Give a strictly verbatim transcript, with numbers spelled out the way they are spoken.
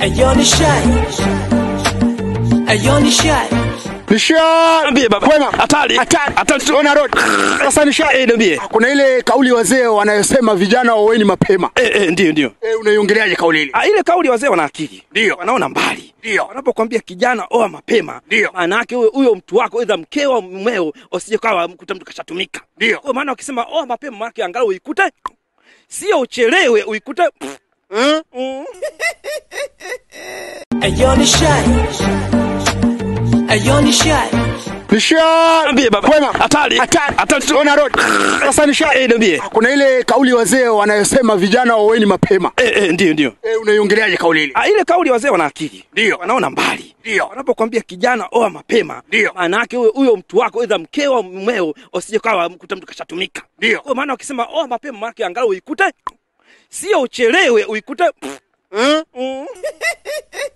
Ayo Nishai. Ayo Nishai. Nishai. Niambie baba. Kwema. Hatari. Hatari. Hatari. Ona road. Sasa Nishai. Eh, niambie. Kuna ile kauli wazee wanayosema vijana waweni mapema. Eh eh ndio ndio. Eh, unaiongeleaje kauli ile? Ah, ile kauli wazee wana akili. Ndio. Wanaona mbali. Ndio. Wanapokuambia kijana oa mapema, ndio maana yake huyo huyo mtu wako aidha mkeo mmeo usije kawa mkuta mtu kashatumika. Ndio. Kwa maana wakisema oa mapema maana yake angalau uikute sio uchelewe uikute. Eh? Ayo Nishai. Ayo Nishai. Nishai. Niambie baba. Kwema. Hatari. Hatari. Hatari. Ona road. Sasa Nishai. Eh, niambie. Kuna ile kauli wazee wanayosema vijana waweni mapema. Eh eh ndio ndio. Eh, unaiongeleaje kauli ile? Ah, ile kauli wazee wana akili. Ndio. Wanaona mbali. Ndio. Wanapokuambia kijana oa mapema, ndio maana yake huyo huyo mtu wako aidha mkeo mmeo usije kawa mkuta mtu kashatumika. Ndio. Kwa maana wakisema oa mapema maana yake angalau uikute sio uchelewe uikute. Eh?